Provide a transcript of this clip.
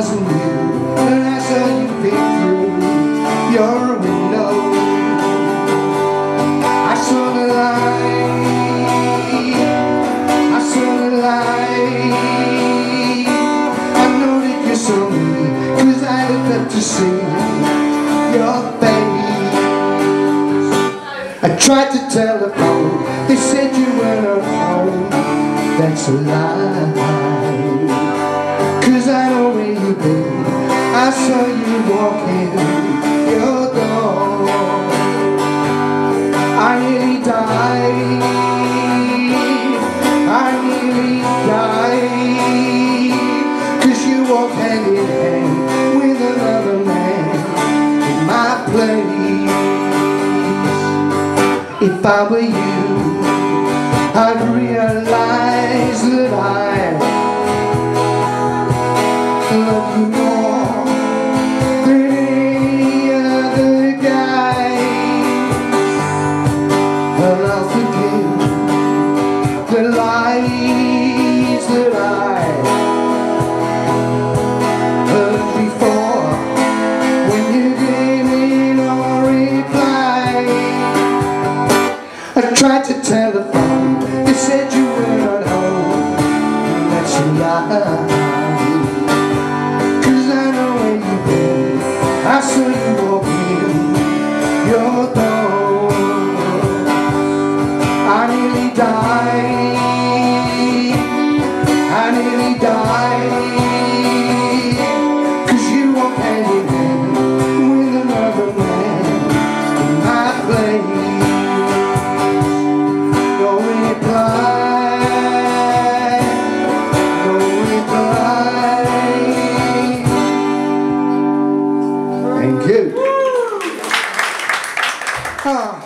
wasn't you, and I saw you peek through your window. I saw the light, I saw the light. I know that you saw me, 'cause I looked up to see your face. I tried to telephone, they said you weren't home. That's a lie, 'cause I know where you've been. I saw you walking your door. I nearly died, I nearly died, 'cause you walked hand in hand with another man in my place. If I were you, I'd realize that I love you more than any other guy. And I'll forgive the lies that I heard before when you gave me no reply. I tried to telephone, they said you were not home. That's a lie, 'cause I know where you've been. I saw you walk in your door. I nearly died, I nearly died, 'cause you walked hand in hand with another man in my place. No reply, no reply. Thank you.